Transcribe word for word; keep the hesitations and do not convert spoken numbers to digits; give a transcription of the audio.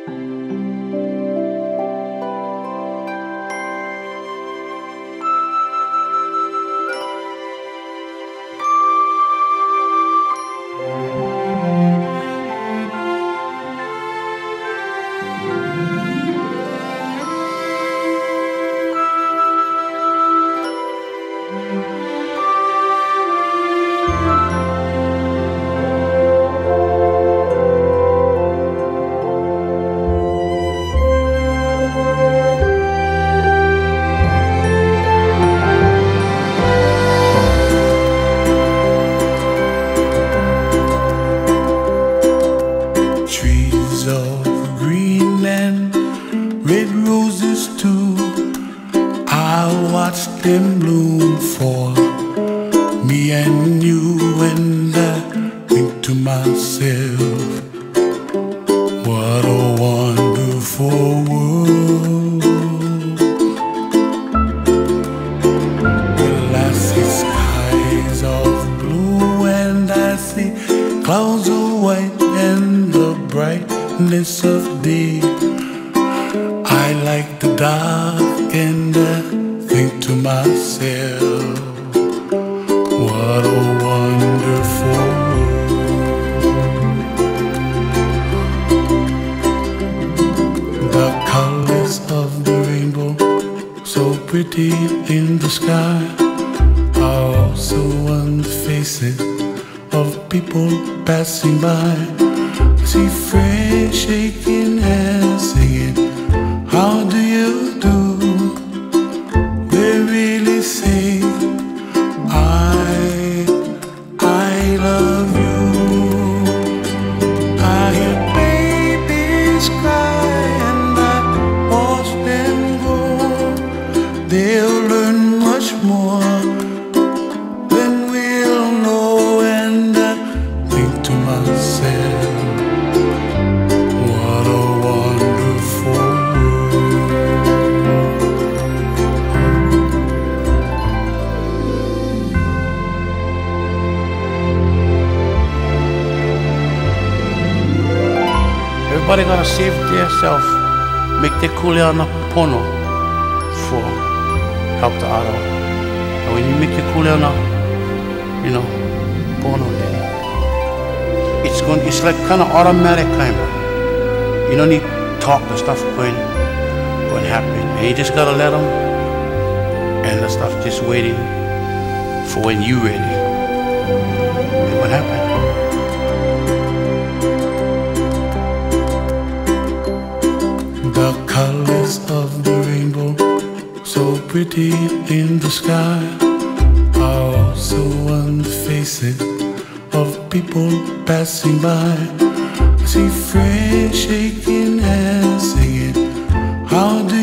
them bloom for me and you, and I think to myself, what a wonderful world. Well, I see skies of blue and I see clouds of white and the brightness of day. I like the dark and I think to myself, what a wonderful world. The colors of the rainbow, so pretty in the sky, are also on the faces of people passing by. I see friends shaking hands singing, how do you do? They really say, I, I love you. I hear babies cry and I watch them grow. They'll learn much more than we'll know, and I think to myself, what a wonderful world. Everybody gotta save themselves, make their kuleana pono for help the other. And when you make your kuleana, you know, pono there, it's going, it's like kind of automatic kind of. You don't need to talk, the stuff going, going to happen. And you just gotta let them, and the stuff just waiting for when you ready. And what happened? The colors of the rainbow, so pretty in the sky, are also on the faces of people passing by. I see friends shaking hands singing, how do